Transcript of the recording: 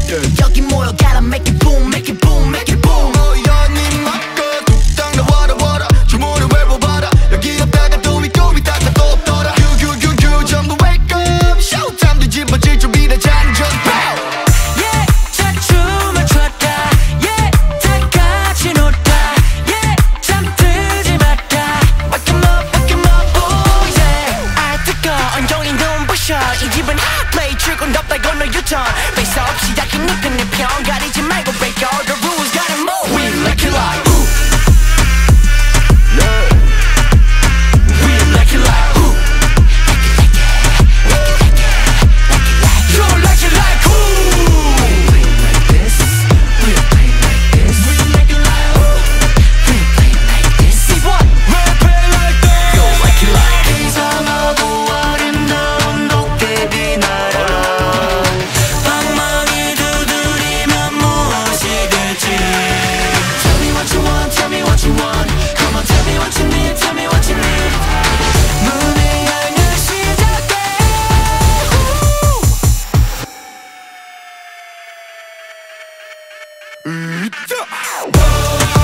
여기 모여 gotta make it boom, make it boom, make it boom. 연인 맞고 뚝딱 나 와라 주문을 외워봐라. 여기 없다가 또 있다가 또 없더라. 규 전부 wake up. showtime 뒤집어질 준비된 장전. Yeah, 자 춤을 췄다. Yeah, 다 같이 놀다. Yeah, 잠들지 말다. Wake 'em up, oh yeah. 아 뜨거운 온종일 눈부셔. 이 집은 hot play 출근 덥다 건너 유턴. face off 시작인 네 편 가리지 말고 break all the rules gotta move. We like it like ooh. Yeah. We like it like ooh. You like it like ooh. We play like this. We play like this. We like it like ooh. We play like this. See what? We play like this. You like it like 이상하고 아름다운 도깨비 나라. 방망이 두드리면 무엇이 될지. Tell me what you want, tell me what you want. Come on, tell me what you need, tell me what you need. 문을 열면 시작돼. 으짜.